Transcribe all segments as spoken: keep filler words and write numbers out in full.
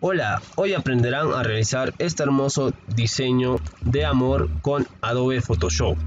Hola, hoy aprenderán a realizar este hermoso diseño de amor con Adobe Photoshop.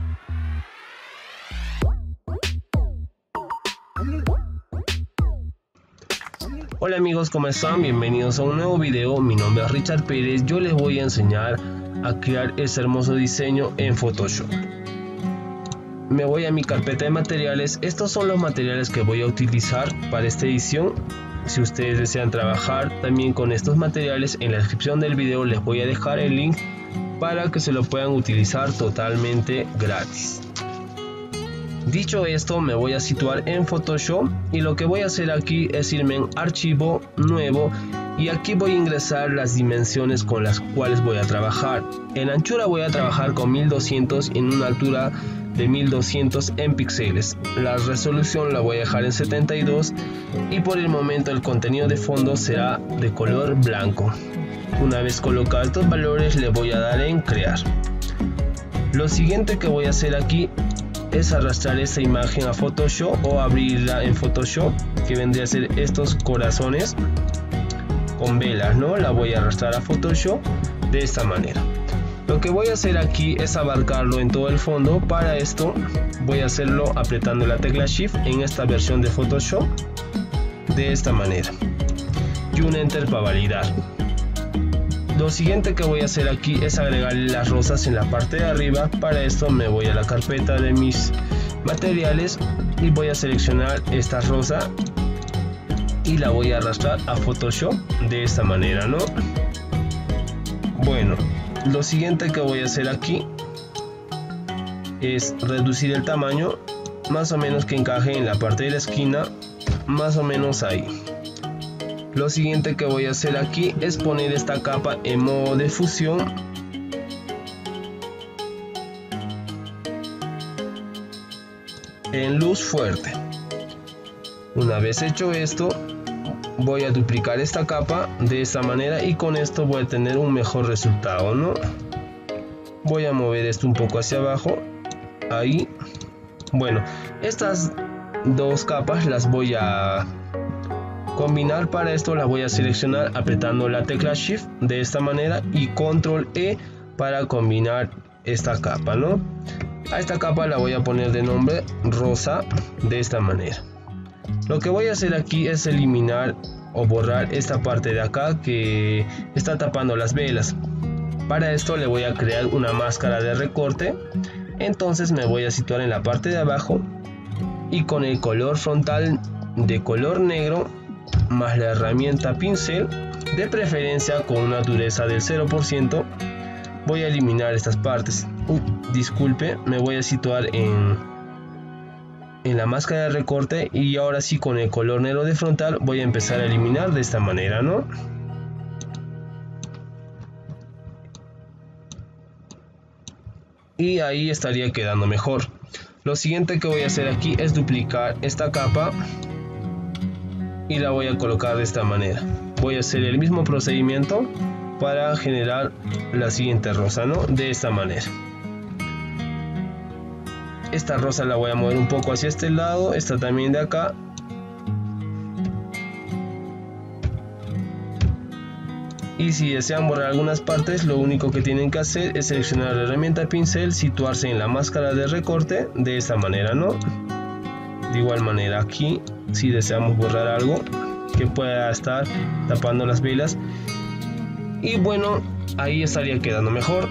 Hola amigos, ¿cómo están? Bienvenidos a un nuevo video. Mi nombre es Richard Pérez. Yo les voy a enseñar a crear este hermoso diseño en Photoshop. Me voy a mi carpeta de materiales. Estos son los materiales que voy a utilizar para esta edición. Si ustedes desean trabajar también con estos materiales, en la descripción del video les voy a dejar el link para que se lo puedan utilizar totalmente gratis. Dicho esto, me voy a situar en Photoshop y lo que voy a hacer aquí es irme en archivo nuevo y aquí voy a ingresar las dimensiones con las cuales voy a trabajar. En anchura voy a trabajar con mil doscientos y en una altura de mil doscientos en píxeles. La resolución la voy a dejar en setenta y dos y por el momento el contenido de fondo será de color blanco. Una vez colocados estos valores le voy a dar en crear. Lo siguiente que voy a hacer aquí es arrastrar esta imagen a Photoshop o abrirla en Photoshop, que vendría a ser estos corazones con velas, ¿no? La voy a arrastrar a Photoshop de esta manera. Lo que voy a hacer aquí es abarcarlo en todo el fondo. Para esto voy a hacerlo apretando la tecla Shift en esta versión de Photoshop de esta manera y un Enter para validar. Lo siguiente que voy a hacer aquí es agregarle las rosas en la parte de arriba. Para esto me voy a la carpeta de mis materiales y voy a seleccionar esta rosa y la voy a arrastrar a Photoshop de esta manera, ¿no? Bueno, lo siguiente que voy a hacer aquí es reducir el tamaño más o menos que encaje en la parte de la esquina, más o menos ahí. Lo siguiente que voy a hacer aquí es poner esta capa en modo de fusión en luz fuerte. Una vez hecho esto, voy a duplicar esta capa de esta manera y con esto voy a tener un mejor resultado, ¿no? Voy a mover esto un poco hacia abajo, ahí. Bueno, estas dos capas las voy a combinar. Para esto las voy a seleccionar apretando la tecla Shift de esta manera y Control E para combinar esta capa, ¿no? A esta capa la voy a poner de nombre rosa de esta manera. Lo que voy a hacer aquí es eliminar o borrar esta parte de acá que está tapando las velas. Para esto le voy a crear una máscara de recorte. Entonces me voy a situar en la parte de abajo y con el color frontal de color negro más la herramienta pincel, de preferencia con una dureza del cero por ciento, voy a eliminar estas partes. Uh, disculpe, me voy a situar en en la máscara de recorte y ahora sí con el color negro de frontal voy a empezar a eliminar de esta manera, ¿no? Y ahí estaría quedando mejor. Lo siguiente que voy a hacer aquí es duplicar esta capa y la voy a colocar de esta manera. Voy a hacer el mismo procedimiento para generar la siguiente rosa, ¿no? De esta manera. Esta rosa la voy a mover un poco hacia este lado, esta también de acá. Y si desean borrar algunas partes, lo único que tienen que hacer es seleccionar la herramienta pincel, situarse en la máscara de recorte de esta manera, ¿no? De igual manera aquí, si deseamos borrar algo que pueda estar tapando las velas. Y bueno, ahí estaría quedando mejor.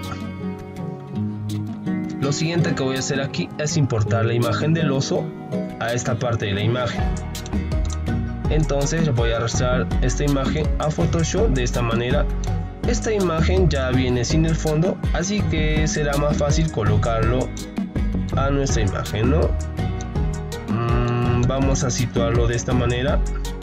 Lo siguiente que voy a hacer aquí es importar la imagen del oso a esta parte de la imagen. Entonces voy a arrastrar esta imagen a Photoshop de esta manera. Esta imagen ya viene sin el fondo, así que será más fácil colocarlo a nuestra imagen, ¿no? Mm, vamos a situarlo de esta manera.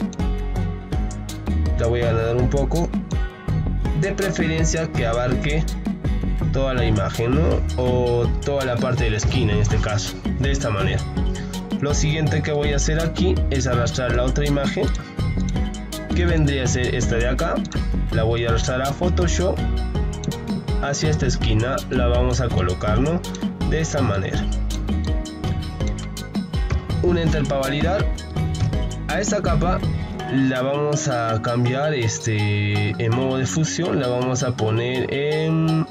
La voy a dar un poco, de preferencia que abarque toda la imagen, ¿no? O toda la parte de la esquina en este caso, de esta manera. Lo siguiente que voy a hacer aquí es arrastrar la otra imagen, que vendría a ser esta de acá. La voy a arrastrar a Photoshop hacia esta esquina, la vamos a colocar, ¿no? De esta manera. Un Enter para validar. A esta capa la vamos a cambiar este, en modo de fusión, la vamos a poner en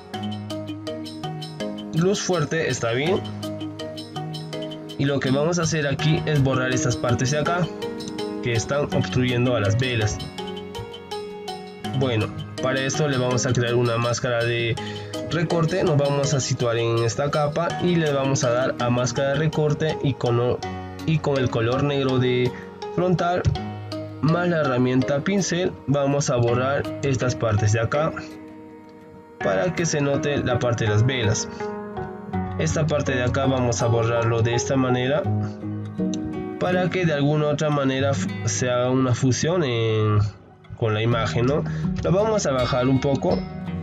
luz fuerte, está bien. Y lo que vamos a hacer aquí es borrar estas partes de acá que están obstruyendo a las velas. Bueno, para esto le vamos a crear una máscara de recorte. Nos vamos a situar en esta capa y le vamos a dar a máscara de recorte y con, y con el color negro de frontal más la herramienta pincel vamos a borrar estas partes de acá para que se note la parte de las velas. Esta parte de acá vamos a borrarlo de esta manera para que de alguna otra manera se haga una fusión en, con la imagen, ¿no? Lo vamos a bajar un poco,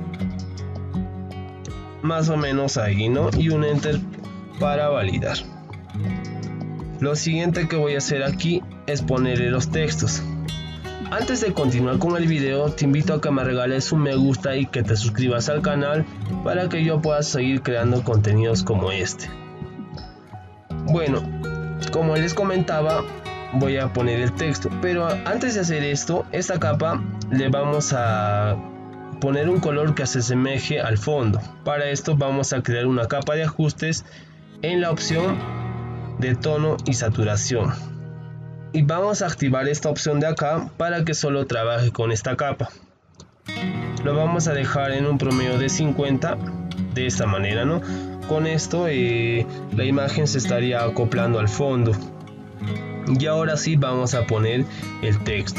más o menos ahí, ¿no? Y un enter para validar. Lo siguiente que voy a hacer aquí es ponerle los textos. Antes de continuar con el video, te invito a que me regales un me gusta y que te suscribas al canal para que yo pueda seguir creando contenidos como este. Bueno, como les comentaba, voy a poner el texto, pero antes de hacer esto, esta capa le vamos a poner un color que se asemeje al fondo. Para esto vamos a crear una capa de ajustes en la opción de tono y saturación. Y vamos a activar esta opción de acá para que solo trabaje con esta capa. Lo vamos a dejar en un promedio de cincuenta de esta manera, ¿no? Con esto eh, la imagen se estaría acoplando al fondo. Y ahora sí vamos a poner el texto.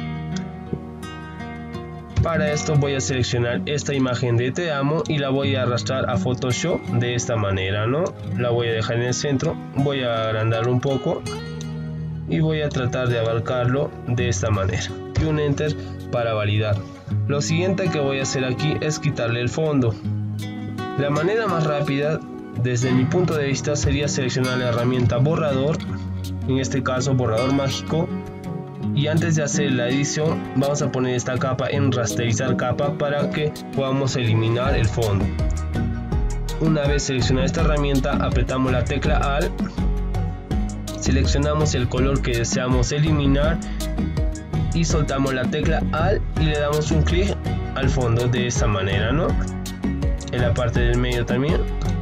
Para esto voy a seleccionar esta imagen de Te Amo y la voy a arrastrar a Photoshop de esta manera, ¿no? La voy a dejar en el centro, voy a agrandarlo un poco y voy a tratar de abarcarlo de esta manera y un enter para validar. Lo siguiente que voy a hacer aquí es quitarle el fondo. La manera más rápida desde mi punto de vista sería seleccionar la herramienta borrador, en este caso borrador mágico, y antes de hacer la edición vamos a poner esta capa en rasterizar capa para que podamos eliminar el fondo. Una vez seleccionada esta herramienta, apretamos la tecla Alt, seleccionamos el color que deseamos eliminar y soltamos la tecla Alt y le damos un clic al fondo de esta manera, ¿no? En la parte del medio también,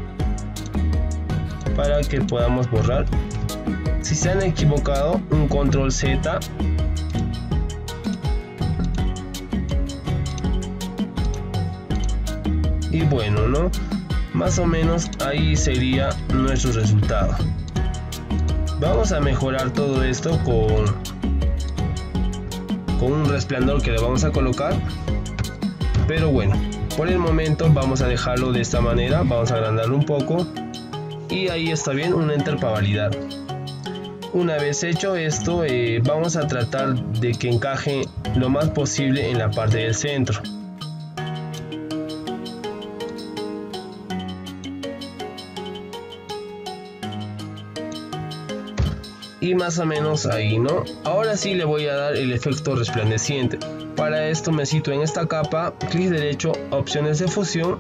para que podamos borrar. Si se han equivocado, un control Z y bueno, ¿no? Más o menos ahí sería nuestro resultado. Vamos a mejorar todo esto con, con un resplandor que le vamos a colocar, pero bueno, por el momento vamos a dejarlo de esta manera. Vamos a agrandarlo un poco y ahí está bien, un enter para validar. Una vez hecho esto, eh, vamos a tratar de que encaje lo más posible en la parte del centro. Y más o menos ahí, ¿no? Ahora sí le voy a dar el efecto resplandeciente. Para esto me sitúo en esta capa, clic derecho, opciones de fusión,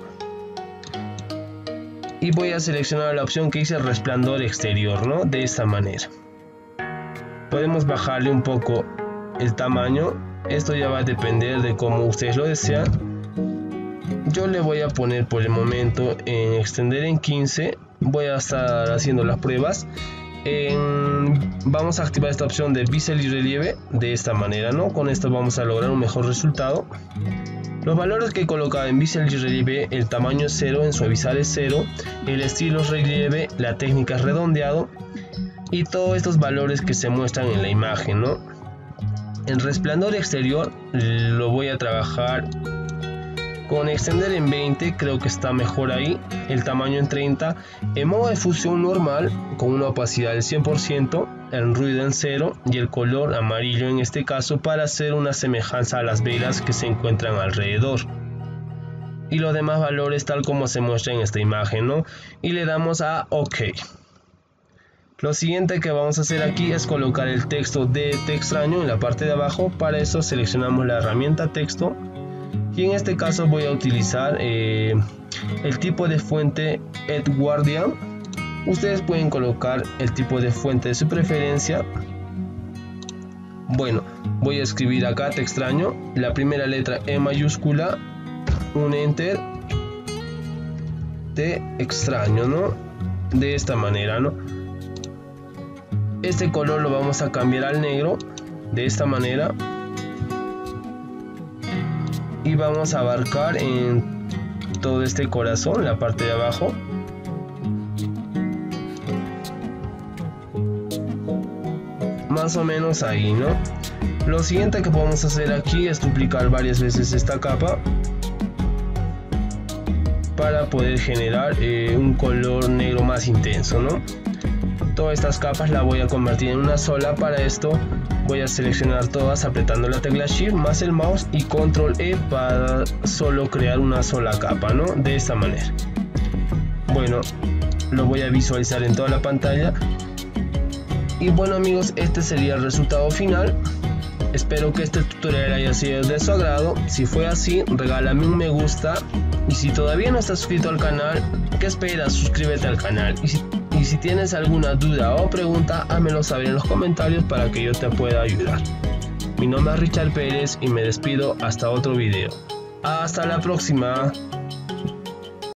y voy a seleccionar la opción que dice resplandor exterior, ¿no? De esta manera. Podemos bajarle un poco el tamaño, esto ya va a depender de cómo ustedes lo desean. Yo le voy a poner por el momento en extender en quince, voy a estar haciendo las pruebas. En, vamos a activar esta opción de bisel y relieve de esta manera, ¿no? Con esto vamos a lograr un mejor resultado. Los valores que he colocado en bisel y relieve: el tamaño es cero, en suavizar es cero, el estilo es relieve, la técnica es redondeado, y todos estos valores que se muestran en la imagen, ¿no? En resplandor exterior lo voy a trabajar con extender en veinte, creo que está mejor ahí, el tamaño en treinta, en modo de fusión normal con una opacidad del cien por ciento, el ruido en cero y el color amarillo en este caso para hacer una semejanza a las velas que se encuentran alrededor. Y los demás valores tal como se muestra en esta imagen, ¿no? Y le damos a OK. Lo siguiente que vamos a hacer aquí es colocar el texto de Te extraño en la parte de abajo. Para eso seleccionamos la herramienta texto y en este caso voy a utilizar eh, el tipo de fuente Edwardian. Ustedes pueden colocar el tipo de fuente de su preferencia Bueno, voy a escribir acá te extraño, la primera letra E mayúscula, un enter, te extraño, ¿no? De esta manera, ¿no? Este color lo vamos a cambiar al negro, de esta manera. Y vamos a abarcar en todo este corazón, la parte de abajo. Más o menos ahí, ¿no? Lo siguiente que podemos hacer aquí es duplicar varias veces esta capa para poder generar eh, un color negro más intenso, ¿no? Todas estas capas las voy a convertir en una sola. Para esto voy a seleccionar todas apretando la tecla Shift más el mouse y Control E para solo crear una sola capa, ¿no? De esta manera. Bueno, lo voy a visualizar en toda la pantalla. Y bueno amigos, este sería el resultado final. Espero que este tutorial haya sido de su agrado. Si fue así, regálame un me gusta. Y si todavía no estás suscrito al canal, ¿qué esperas? Suscríbete al canal. Y si, y si tienes alguna duda o pregunta, házmelo saber en los comentarios para que yo te pueda ayudar. Mi nombre es Richard Pérez y me despido hasta otro video. Hasta la próxima.